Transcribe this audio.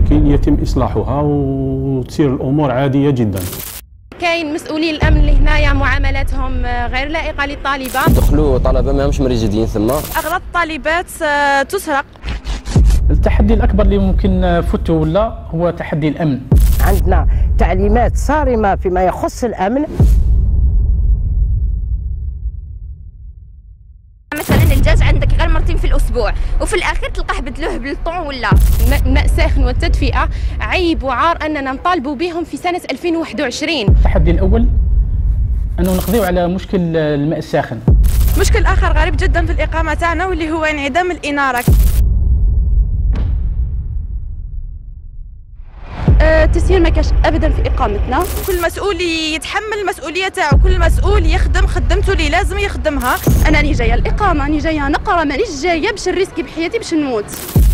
المشاكل يتم إصلاحها وتصير الأمور عادية جدا. كاين مسؤولين الامن اللي هنايا معاملاتهم غير لائقه للطالبه، دخلوا طلبه ماهمش مريجدين ثم اغلب الطالبات تسرق. التحدي الأكبر اللي ممكن نفوتوا ولا هو تحدي الأمن. عندنا تعليمات صارمة فيما يخص الأمن. مثلا الدجاج عندك غير مرتين في الأسبوع وفي الأخير تلقاه بدلوه بالطون ولا ماء ساخن والتدفئة عيب وعار أننا نطالبوا بهم في سنة 2021. التحدي الأول أنه نقضيو على مشكل الماء الساخن. مشكل آخر غريب جدا في الإقامة تاعنا واللي هو انعدام الإنارة. التسيير ما كاش ابدا في اقامتنا. كل مسؤول يتحمل المسؤوليه تاعو، كل مسؤول يخدم خدمته اللي لازم يخدمها. انا راني جايه الاقامه، راني جايه نقرا، مانيش جايه باش نريسكي بحياتي باش نموت.